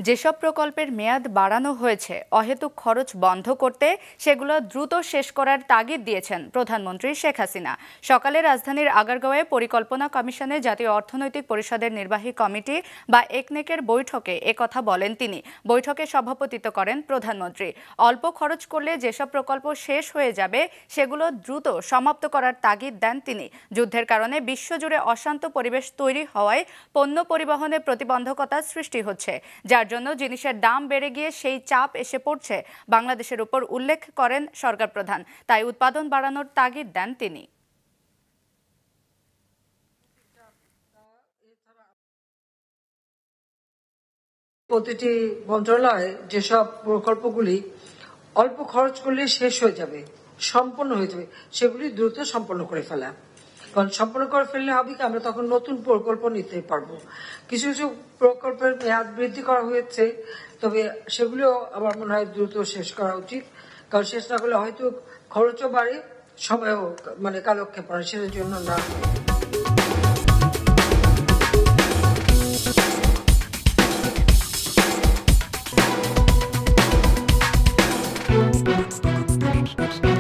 যেসব প্রকল্পের মেয়াদ বাড়ানো হয়েছে অহেতুক খরচ বন্ধ করতে সেগুলো দ্রুত শেষ করার তাগিদ দিয়েছেন প্রধানমন্ত্রী শেখ হাসিনা। সকালে রাজধানীর আগারগাঁওয়ে পরিকল্পনা কমিশনে জাতীয় অর্থনৈতিক পরিষদের নির্বাহী কমিটি বা একনেকের বৈঠকে একথা বলেন তিনি। বৈঠকে সভাপতিত্ব করেন প্রধানমন্ত্রী। অল্প খরচ করলে যেসব প্রকল্প শেষ হয়ে যাবে সেগুলো দ্রুত সমাপ্ত করার তাগিদ দেন তিনি। যুদ্ধের কারণে বিশ্বজুড়ে অশান্ত পরিবেশ তৈরি হওয়ায় পণ্য পরিবহনে প্রতিবন্ধকতা সৃষ্টি হচ্ছে, যার জন্য জিনিসের দাম বেড়ে গিয়ে সেই চাপ এসে পড়ছে বাংলাদেশের উপর উল্লেখ করেন সরকার প্রধান। তাই উৎপাদন বাড়ানোর তাগিদ দেন তিনি। প্রতিটি মন্ত্রণালয়ে যেসব প্রকল্পগুলি অল্প খরচ করলে শেষ হয়ে যাবে, সম্পন্ন হয়ে যাবে, সেগুলি দ্রুত সম্পন্ন করে ফেলা। কারণ সম্পন্ন করে ফেললে হবে কি, আমরা তখন নতুন প্রকল্প নিতে পারবো। কিছু কিছু প্রকল্পের মেয়াদ বৃদ্ধি করা হয়েছে, তবে সেগুলিও আমার মনে হয় দ্রুত শেষ করা উচিত। কারণ শেষ না করলে হয়তো খরচও বাড়ে, সময়ও কালক্ষেপ হয়, সেটার জন্য না।